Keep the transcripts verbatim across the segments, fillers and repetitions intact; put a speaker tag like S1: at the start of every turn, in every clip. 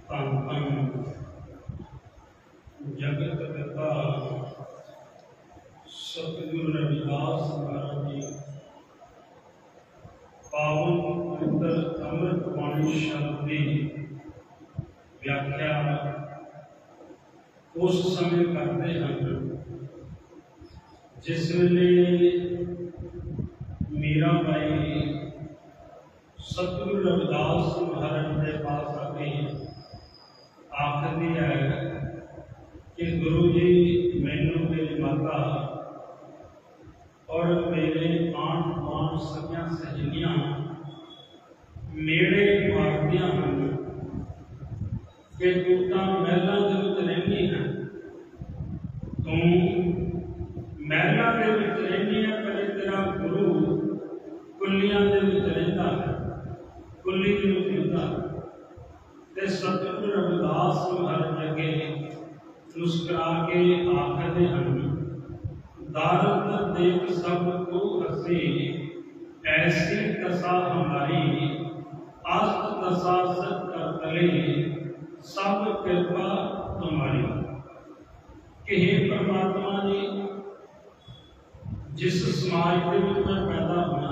S1: धन धन जगत पिता सतगुरु रविदास महाराज जी पावन पवित्र अमृत वाणी शब्द की व्याख्या उस समय करते हैं जिस वेले मीरा बाई सतगुरु रविदास महाराज के पास आके आखती है कि गुरु जी मैनू मेरी माता और मेरे आन पान सखियां सहेलियां मेरे मारदियां हैं कि तू तो महलों के विच रहिंदी है, तू महलों के विच रहिंदी है, पर तेरा गुरु कुलियां दे विच रहिंदा है, कुली दे विच रहिंदा है। ते सतगुरु रविदास महाराज अगे मुस्कुरा के आखदे हैं, दारद देख सब को हसी ऐसी दशा हमारी, आस्त दशा सत कर तले सब कृपा तुम्हारी। कि हे परमात्मा जी, जिस समाज के विच मैं पैदा होना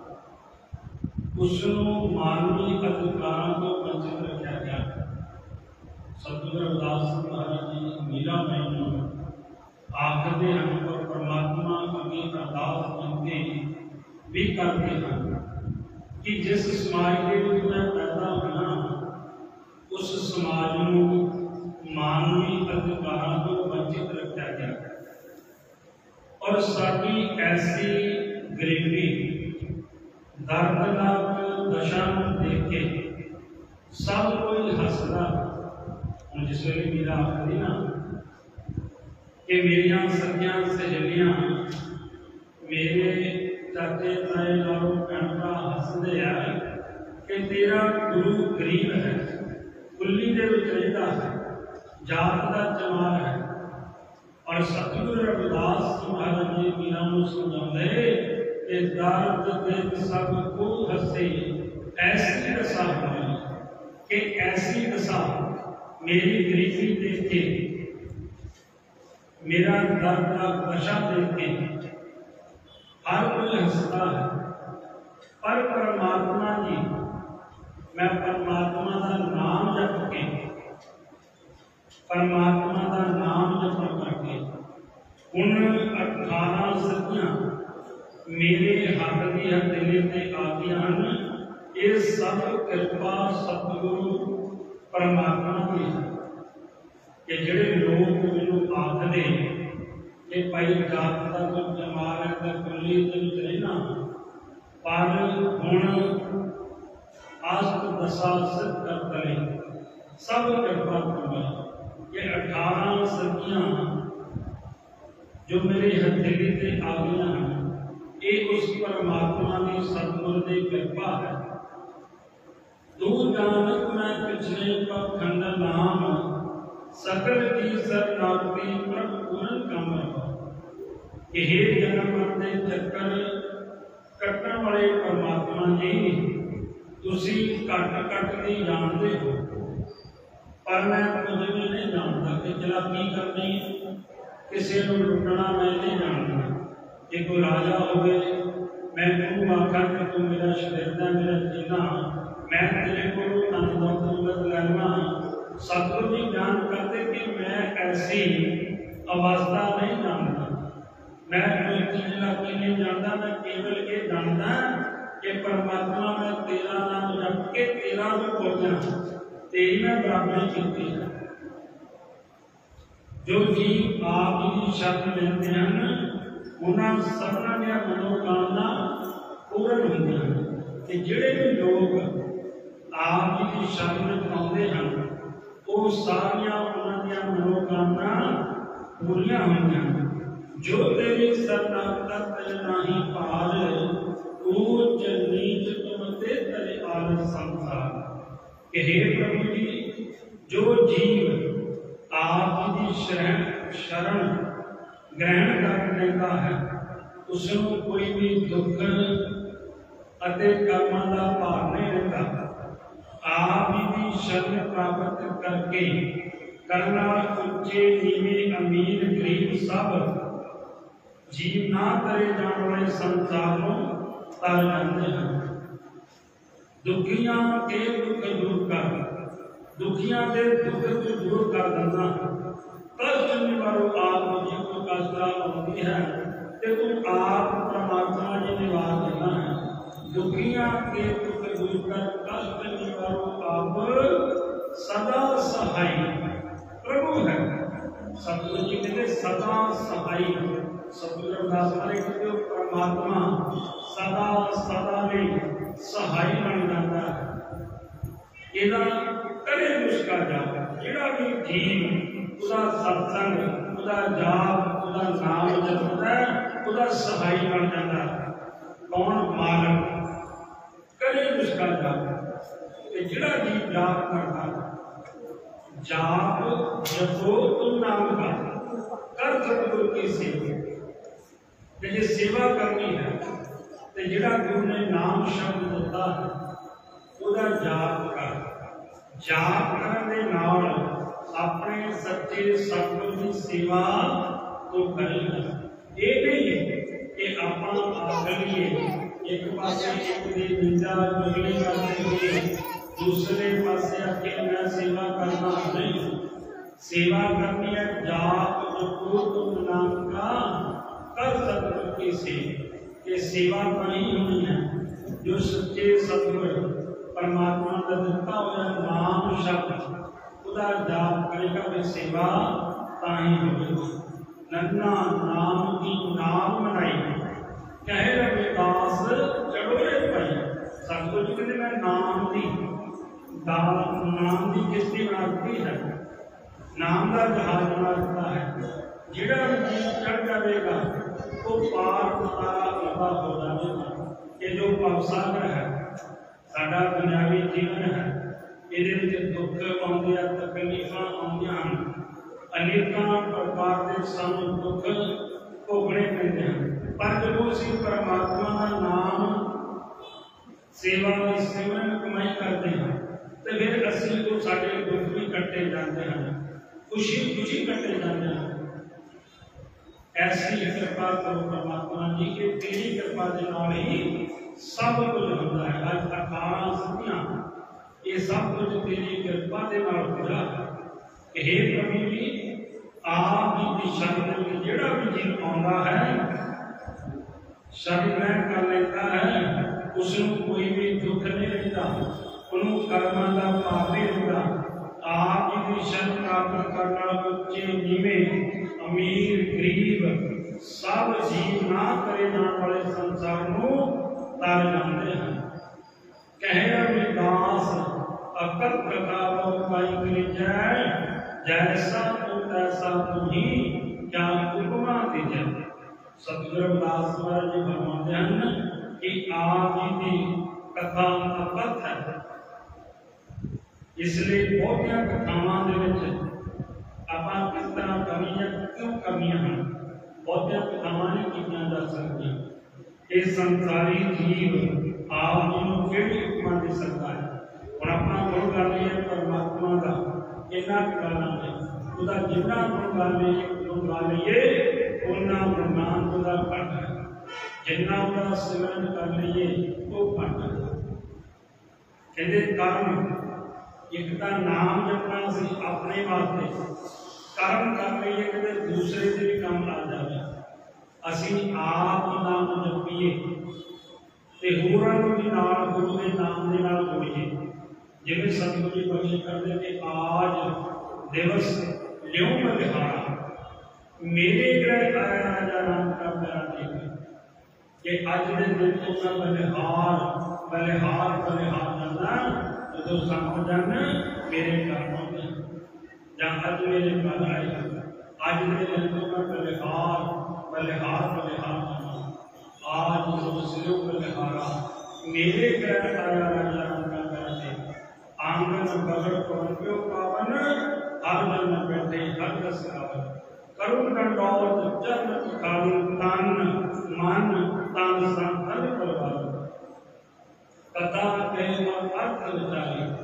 S1: उसनों मानवी अधिकारों को वंचित रखा गया। सतगुरु रविदास महाराज जी मीरा मैनू आखते हैं और परमात्मा अगे अरदास विनती भी करते हैं कि जिस समाज के विच मैं पैदा होना उस समाज को मानवी अधिकारों को वंचित रखा गया और साडी ऐसी गरीबी दर्दनाक दशा देख के सब कोई हसदा। जिस वे मेरा आखरी ना कि मेरिया सखियां सहेलियां मेरे चाचे ताए नालों भैन भरा हसदे है कि तेरा गुरु गरीब है, कुली दे विच रहिंदा है, जात का जमाल है। और सतगुरु रविदास महाराज जी मीरा नूं समझाउंदे कि दर्द देख सब को हसे ऐसी दशा होई कि ऐसी दशा मेरी गरीबी देख के मेरा दर्द का दशा देख के हर कोई हंसता है। पर परमात्मा जी मैं परमात्मा का नाम जप के परमात्मा का नाम जप करके उन अठारह सदियां मेरे हक की हथेली ते आ गई हैं। ये सब कृपा सतगुरु परमात्मा की है कि जिहड़े लोग मैनू आखदे कि भाई जात का कोई जमाल है तो कुली दे विच रहना, पर हुण आस्त दशा सिद्ध कर तले सब कृपा तुम्हारी। ये अठारह सदियां जो मेरे हथेली ते आ गई हैं, ये उस परमात्मा की सतगुरु की कृपा है। तू जानक मैं पिछले पखंड नाम सकल की शरणागति प्रभ पूरन काम कि हे जन्म मरते चक्कर कट्टण वाले परमात्मा जी, तुसी घट घट के जानते हो, पर मैं कुछ भी नहीं जानता कि चला की करनी किसी को लुटना मैं नहीं जानता। जे कोई राजा होवे मैं तू आखा कि तू मेरा शरीर मेरा चेला, मैं तेरे को धन दौलत लेना। सतगुरु जी जान करते कि मैं ऐसी अवस्था नहीं जानता, मैं कोई चीज लाके नहीं जानता, मैं केवल ये जानता कि परमात्मा मैं तेरा नाम जप के तेरा भी बोलना तेरी मैं बराबरी की है। जो जीव आप ही शब्द लेते हैं उन्होंने सबना दिया मनोकामना पूर्ण होंगे हैं कि जिहड़े भी लोग आप जी की शरण आते हैं वो सारिया उन्होंने मनोकामना पूरियां हुई हैं। जो तेरी शरणागत तल नाही पार, ऊंच नीच तुम ते तले आल संसार। कि हे प्रभु जी, जो जीव आप जी शरण शरण ग्रहण कर लेता है उसको कोई भी दुख अते कर्मां दा भार नहीं रहता। आप जी की शरण प्राप्त करके करना उच्चे नीवे अमीर गरीब सब जीव ना करे जाने वाले संसारों तर जाते हैं। दुखियां के दुख दूर कर दुखियां के दुख को दूर कर देना कष्ट निवारो आप जी को कष्ट आती है ते तू आप परमात्मा जी निवार देना है। दुखियां के दुख दूर कर कष्ट निवारो आप सदा सहाय प्रभु है। सतगुरु जी कहते सदा सहाय सतगुरु रविदास महाराज कहते परमात्मा सदा सदा में सहाय बन जाता है। इहदा कदे मुश्का जाता जिहड़ा भी जीव उदा सत्संग उदा जाप उदा नाम जपदा उदा सहाय बन जाता है। कौन मालक कदे मुश्का जाता ते जिहड़ा जीव जाप करता जाप जपो तुम नाम का कर सतगुरु की सेवा ते जे सेवा करनी है ते जिहड़ा गुरु ने नाम शब्द दिता है उहदा जाप कर जाप करन दे नाल अपने सच्चे सतगुरु की सेवा तो करेगा। ये नहीं कि आपां आखिए एक पासे एक दी निंदा चुगली करते हुए दूसरे पासे आके मैं सेवा करना नहीं। सेवा करनी है जाप जपो तुम नाम का कर सतगुरु की सेवा। ये सेवा बनी हुई है जो सच्चे सतगुरु परमात्मा का दिता हुआ नाम शब्द उदा जाप करेगा वे सेवा ताही होगी। नन्ना नाम की नाम मनाई कहे रविदास चढ़ोरे पाई। सतगुरु जी कहते मैं नाम की नाम की किश्ती बना दी है नाम का जहाज बना दिता है। जिहड़ा भी चढ़ जाएगा वो पार उतारा लंबा हो जाएगा। ये जो भवसागर है साडा दुनियावी जीवन है ये दुख आउंदे तकलीफां आउंदियां हन अनेकां प्रकार के सानू दुख भोगने पैंदे हैं। पर जब असीं परमात्मा का नाम सेवा में सिमरन कमाई करते हैं तो फिर असीं तो साडे दुख भी कट्टे जाते हैं खुशी खुशी कट्टे जाते हैं। ऐसी कृपा करो परमात्मा जी के तेरी कृपा के नाल ही सब कुछ होता है। अज अकाल सतियां ये सब कुछ तेरी कृपा के नाल होया। हे प्रभु जी आप जी शरण में जेड़ा भी जीव आउंदा है शरण ग्रहण कर लेता है उसनूं कोई भी दुख नहीं रहता उन्होंने कर्मां का भार नहीं रहता। आप जी की शरण प्राप्त करना उच्चे नीवे अमीर गरीब सब जीव ना करे जाने वाले संसार को तर जाते हैं। कहे रविदास अकल प्रताप पाई करे जाए जैसा तू तैसा तू ही क्या उपमा दीजिए। सतगुरु रविदास महाराज जी फरमाते हैं कि आप जी की कथा अकथ है इसलिए बहुतियां कथावां दे विच आपां किस तरह करनी है क्यों करनी है बहुतियां कथावां नहीं कीतियां जा सकदियां। ये संसारी जीव आप जी नूं किहड़ी उपमा दे सकता है। हुण अपना गुण गा लईए परमात्मा का इन्ना गाना है उदा जिन्ना गुण गा लईए गुण गा लईए उन्ना ब्रह्मांड उदा घट है जिन्ना उदा सिमरन कर लईए वो घट है। कहते कर्म एक का नाम जपना सी अपने वास्ते कर्म कर लईए कि दूसरे से भी काम आ जाए। असी आप नाम जपीए ते होरां नूं भी नाल गुरु के नाम दे नाल जोड़ीए। जिवें सतगुरु जी बख्श करदे कि आज दिवस ल्यों बलिहारा मेरे ग्रह आया राजा नाम का प्यारा देख कि अज दे दिन तो मैं बलिहार बलिहार बलिहार जाना जो संत जन मेरे घर आते जां अज मेरे घर आए अज के दिन तो मैं बलिहार बलिहार बलिहार जाना आज जो सिरो बलिहारा मेरे घर आया राजा का करते आंगन बगड़ पवनप्यो पावन हर जन बैठे हर रस गावन करुण दंडौत चरण खालू तन मन तन संतन परवान कथा प्रेम अर्थ विचारी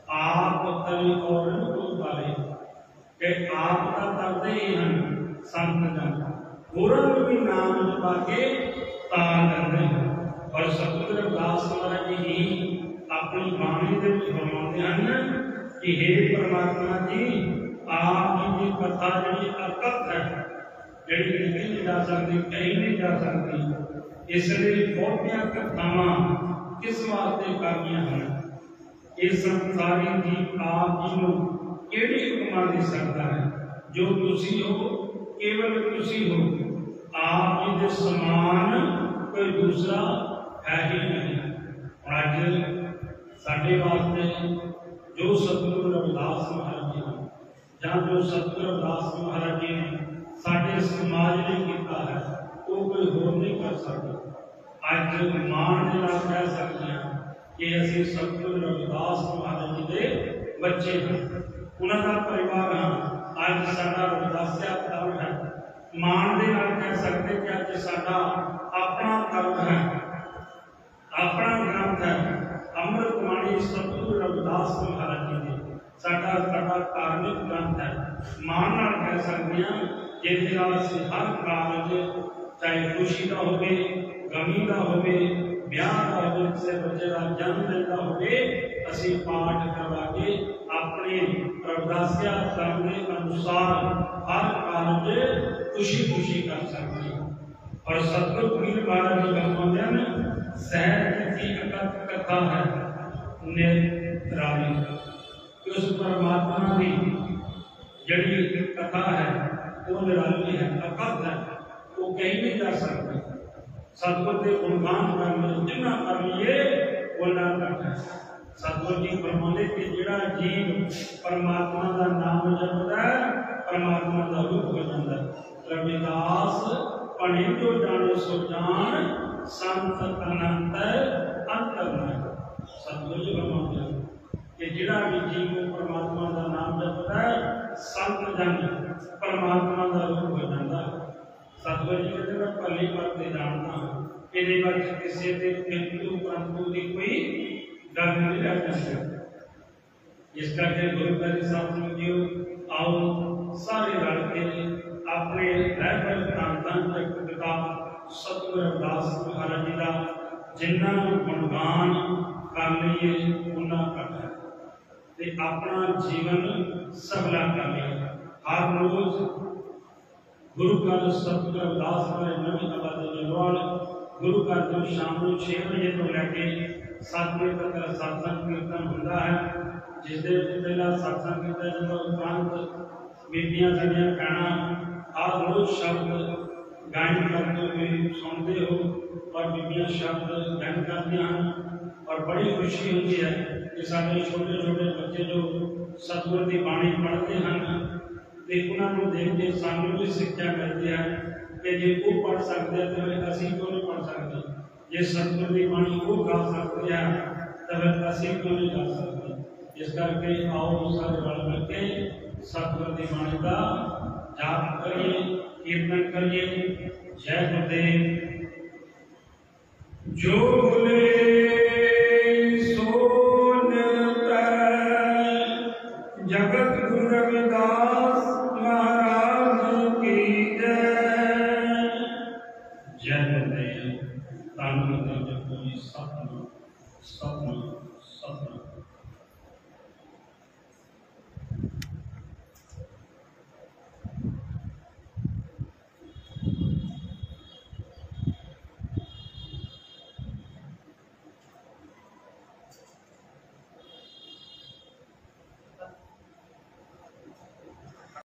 S1: आप तरी और को बारे कि आप का करते ही हैं संत जन होरन भी नाम जपा के तार करते हैं। और सतगुरु रविदास महाराज जी ही अपनी बाणी के फरमाते हैं कि हे परमात्मा जी आप जी की कथा जी अकथ है जी लिखी नहीं जा सकती कहीं नहीं जा सकती इसलिए बहुतिया कथावां किस वास्ते करनियां हैं। ये संसारी जी आप जी को केड़ी उपमा दे सकता है जो तुसी हो केवल तुसी हो आप जी के समान कोई दूसरा है ही नहीं। अज साडे वास्ते जो सतगुरु रविदास महाराज जी ने या जो सतगुरु रविदास महाराज जी ने साडे समाज ने किया है वो कोई होर नहीं कर सकता। अज मान के नाल कह सकते हैं कि असीं सतगुरु रविदास महाराज जी के बच्चे हैं उन्होंने परिवार हाँ अज साडा रविदासिया धर्म है। मान के नाल कह सकते कि अज साडा अपना धर्म है अपना ग्रंथ है अमृत बाणी सतगुरु रविदास महाराज जी ने साडा साडा धार्मिक ग्रंथ है। मान नाल कह सकते हैं जिसके नाल असीं हर कारज चाहे खुशी का होवे गमी का होवे ब्याह का होवे किसी बच्चे का जन्मदिन का होवे असीं पाठ करवा के अपने रविदासिया धर्म के अनुसार हर कारज खुशी खुशी कर सकते हैं। और सतगुरु कबीर महाराज जी फरमाते हैं सहज की अकथ कथा है निराली कि उस परमात्मा की जड़ी कथा है वो निराली है अकथ है वो कहीं नहीं जा सकती। सतगुरु के गुणगान करने जिन्ना कर लिए बोलना करना है। सतगुरु जी फरमाते कि जिहड़ा जीव परमात्मा का नाम जपदा है परमात्मा का रूप हो जाता है। रविदास पढ़े जो जाने सो जान संत अनंत अंतर में। सतगुरु जी फरमाते हैं कि जिहड़ा भी जीव परमात्मा का नाम जपदा है संत जन परमात्मा का रूप हो जाता है। सतगुरु जी कहते मैं भली भांति जानता हूँ ये बात किसी के किंतु परंतु की कोई गल नहीं रह जाती। इस करके गुरु ग्रंथ साहब जी आओ सारे रल के अपने रहबर प्रांतां तक किताब सतगुरु रविदास महाराज जी का जिन्ना गुणगान कर लीए उन्ना घट है ते अपना जीवन सबला कर लिया। हर रोज गुरु का जो सतगुरु रविदास महाराज नवी आबादी जलोवाल गुरु का जो शाम को छे बजे तो लैके सात बजे तक सत्संग कीर्तन होता है। जिस दिन पहला सत्संग कीर्तन जो उपरांत बीबियां साडियां भैणां हर रोज शब्द गायन करते हुए सुनते हो और बीबियां शब्द गायन करती हैं और बड़ी खुशी होती है कि सारे छोटे छोटे बच्चे जो सतगुरु की बाणी पढ़ते हैं तो उन्होंने देख के सानू भी शिक्षा मिलती है कि जे वो पढ़ सकते हैं तो असीं क्यों नहीं पढ़ सकते। जे सतगुरु की बाणी वो गा सकते हैं तो फिर असीं क्यों नहीं गा सकते। इस करके आओ सारे रल मिल के सतगुरु की बाणी का जाप करिए कीर्तन करिए। जय गुरुदेव। जो बोले सो जगत